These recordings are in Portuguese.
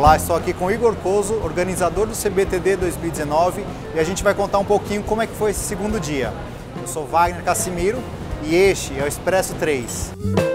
Olá, estou aqui com o Igor Coso, organizador do CBTD 2019, e a gente vai contar um pouquinho como é que foi esse segundo dia. Eu sou Wagner Cassimiro e este é o Expresso 3.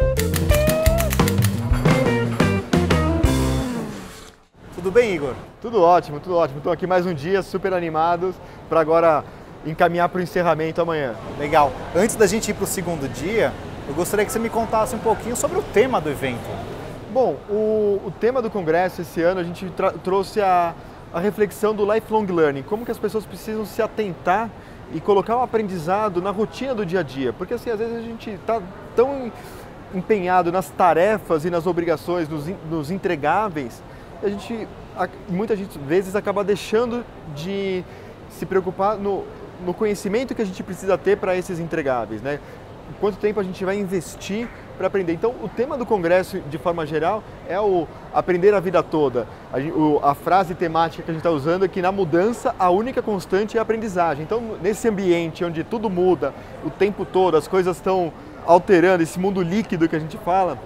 Tudo bem, Igor? Tudo ótimo, tudo ótimo. Estou aqui mais um dia, super animados, para agora encaminhar para o encerramento amanhã. Legal. Antes da gente ir para o segundo dia, eu gostaria que você me contasse um pouquinho sobre o tema do evento. Bom, o tema do congresso esse ano a gente trouxe a reflexão do lifelong learning, como que as pessoas precisam se atentar e colocar o aprendizado na rotina do dia a dia, porque assim, às vezes a gente está tão empenhado nas tarefas e nas obrigações, nos entregáveis, e a gente muitas vezes acaba deixando de se preocupar no conhecimento que a gente precisa ter para esses entregáveis, né? Quanto tempo a gente vai investir para aprender. Então, o tema do congresso, de forma geral, é o aprender a vida toda. A frase temática que a gente está usando é que na mudança a única constante é a aprendizagem. Então, nesse ambiente onde tudo muda o tempo todo, as coisas estão alterando, esse mundo líquido que a gente fala,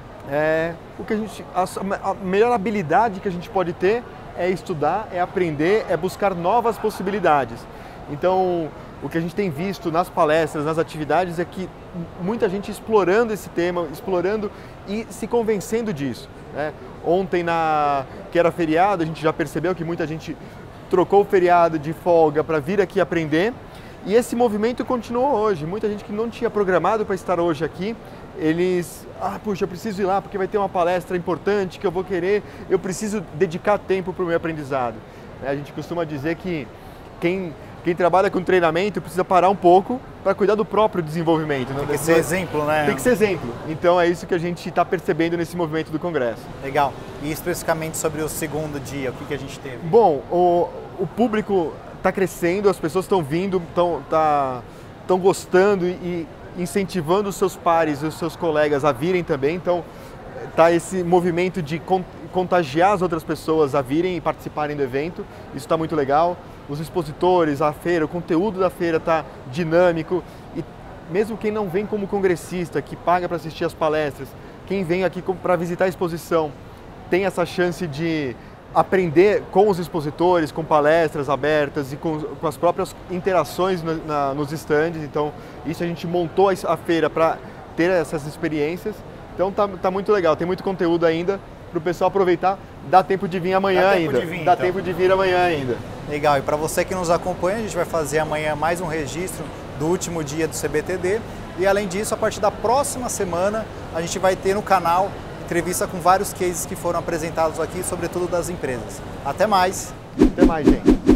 a melhor habilidade que a gente pode ter é estudar, é aprender, é buscar novas possibilidades. Então, o que a gente tem visto nas palestras, nas atividades, é que muita gente explorando esse tema, explorando e se convencendo disso, né? Ontem, que era feriado, a gente já percebeu que muita gente trocou o feriado de folga para vir aqui aprender, e esse movimento continuou hoje. Muita gente que não tinha programado para estar hoje aqui, puxa, eu preciso ir lá porque vai ter uma palestra importante que eu vou querer, eu preciso dedicar tempo para o meu aprendizado. A gente costuma dizer que quem trabalha com treinamento precisa parar um pouco para cuidar do próprio desenvolvimento. Tem que ser exemplo, né? Tem que ser exemplo. Então é isso que a gente está percebendo nesse movimento do Congresso. Legal. E especificamente sobre o segundo dia, o que a gente teve? Bom, o público está crescendo, as pessoas estão vindo, estão gostando e incentivando os seus pares e os seus colegas a virem também. Então está esse movimento de contagiar as outras pessoas a virem e participarem do evento. Isso está muito legal. Os expositores, a feira, o conteúdo da feira está dinâmico, e mesmo quem não vem como congressista, que paga para assistir as palestras, quem vem aqui para visitar a exposição, tem essa chance de aprender com os expositores, com palestras abertas e com as próprias interações nos estandes. Então, isso a gente montou a feira para ter essas experiências. Então, tá muito legal, tem muito conteúdo ainda para o pessoal aproveitar. Dá tempo de vir amanhã ainda. Dá tempo de vir amanhã ainda. Legal, e para você que nos acompanha, a gente vai fazer amanhã mais um registro do último dia do CBTD, e além disso, a partir da próxima semana, a gente vai ter no canal entrevista com vários cases que foram apresentados aqui, sobretudo das empresas. Até mais! Até mais, gente!